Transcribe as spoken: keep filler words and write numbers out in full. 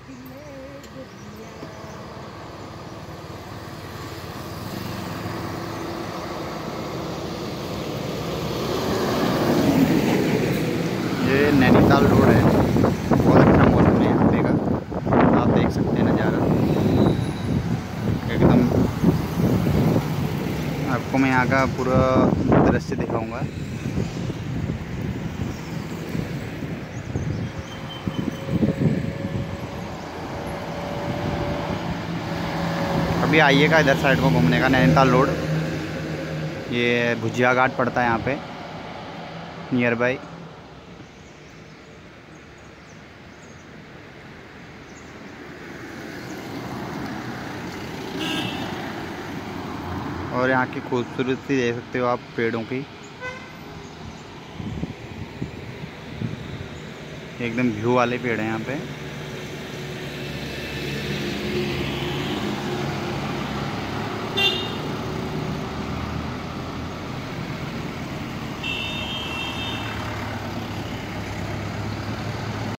ये नैनीताल रोड है, बहुत अच्छा मौसम है यहाँ पे का, आप देख सकते हैं नज़ारा एकदम। आपको मैं यहाँ का पूरा दृश्य दिखाऊंगा। अभी आइएगा इधर साइड को घूमने का, नैनीताल रोड, ये भुजिया घाट पड़ता है यहाँ पे नियर बाई। और यहाँ की खूबसूरती देख सकते हो आप पेड़ों की, एकदम व्यू वाले पेड़ हैं यहाँ पे।